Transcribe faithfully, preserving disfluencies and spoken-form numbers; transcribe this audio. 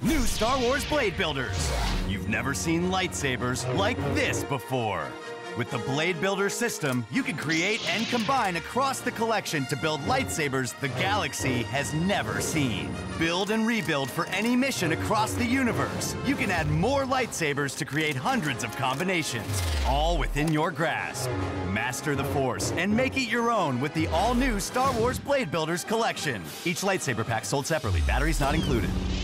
New Star Wars Bladebuilders. You've never seen lightsabers like this before. With the Bladebuilder system, you can create and combine across the collection to build lightsabers the galaxy has never seen. Build and rebuild for any mission across the universe. You can add more lightsabers to create hundreds of combinations, all within your grasp. Master the Force and make it your own with the all-new Star Wars Bladebuilders collection. Each lightsaber pack sold separately, batteries not included.